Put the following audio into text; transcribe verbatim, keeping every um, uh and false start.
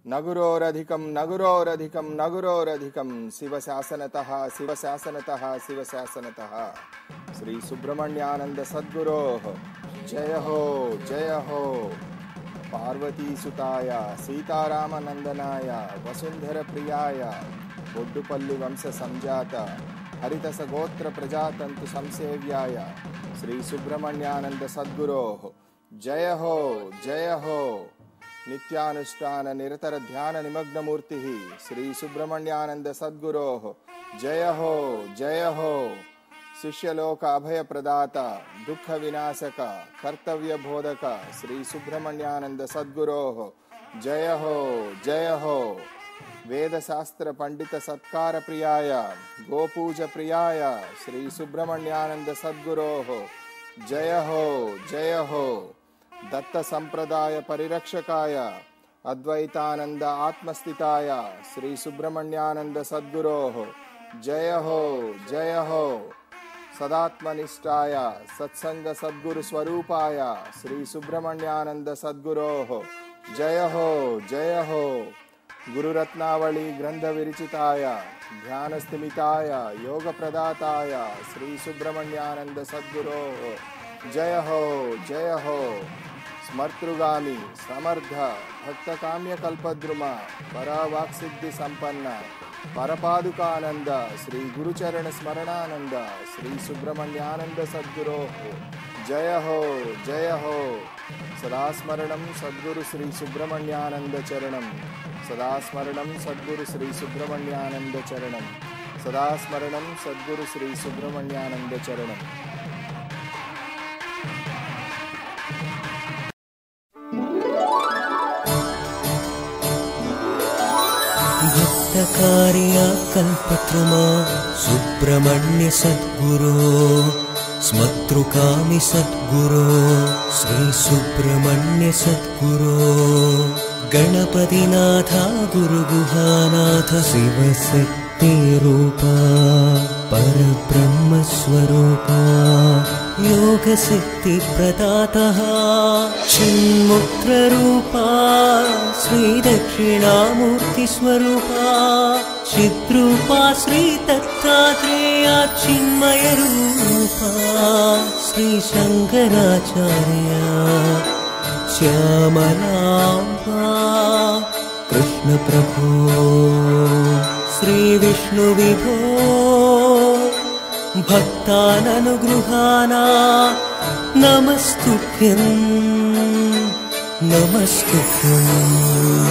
नगुरोरधिकं नगुरोरधिकं नगुरोरधिकं शिवशासनतः शिवशासनतः शिवशासनतः श्री सुब्रह्मण्यानंद सद्गुरोः जय हो जय हो। पार्वती सुताय सीतारामनंदनाय वसुंधर प्रियाय बोड्डुपल्ली वंश संजात हरितस गोत्र प्रजातंतु संसेव्याय श्री सुब्रह्मण्यानंद सद्गुरोः जय हो जय हो। नित्यानुष्ठान निरतर ध्यान निमग्न मूर्ति श्री सुब्रह्मण्यानंद सद्गुरोः जय हो जय हो। शिष्यलोक अभय प्रदाता दुख विनाशक कर्तव्य बोधक श्री सुब्रह्मण्यानंद सद्गुरोः जय हो जय हो। वेद शास्त्र पंडित सत्कार प्रियाय गोपूज प्रियाय श्री सुब्रह्मण्यानंद सद्गुरोः जय हो जय हो। दत्त संप्रदाय परिरक्षकाय अद्वैतानंद आत्मस्थिताय श्री सुब्रह्मण्यानंद सद्गुरोः जय हो जय हो। सदात्मनिष्ठाय सत्संग सद्गुरु स्वरूपाय श्री सुब्रह्मण्यानंद सद्गुरोः जय हो जय हो। गुरुरत्नावली ग्रंथ विरचिताय ध्यान स्थिमिताय योग प्रदाताय श्री सुब्रह्मण्यानंद सद्गुरोः जय हो जय हो। स्मर्तृगामी समर्थ भक्त काम्य कल्पद्रुम परावाक्सिद्धि संपन्न परपादुकानंद श्री गुरुचरण स्मरणानंद श्री सुब्रह्मण्यानंद सद्गुरोः जय हो जय हो। सदा स्मरणं सद्गुरु श्री सुब्रह्मण्यानंद चरणं सदा स्मरणं सद्गुरु श्री सुब्रह्मण्यानंद चरणं सदा स्मरणं सद्गुरु श्री सुब्रह्मण्यानंद चरणं। भक्तकार्य कल्पत्रुमा सुब्रह्मण्य सद्गुरो स्मतृकामि सद्गुरो श्री सुब्रह्मण्य सद्गुरो। गणपतिनाथ गुरुगुहानाथ शिवशक्ति रूपा परब्रह्म स्वरूपा योग सिद्धि प्रदातः चिन्मुद्र रूपा श्री दक्षिणामूर्ति स्वरूपा चिद्रूपा श्री दत्तात्रेय चिन्मय रूपा श्री शंकराचार्य श्यामलांबा कृष्ण प्रभो श्री विष्णु विभो भक्ताननुगृहाना नमस्तुभ्यं नमस्तुभ्यं।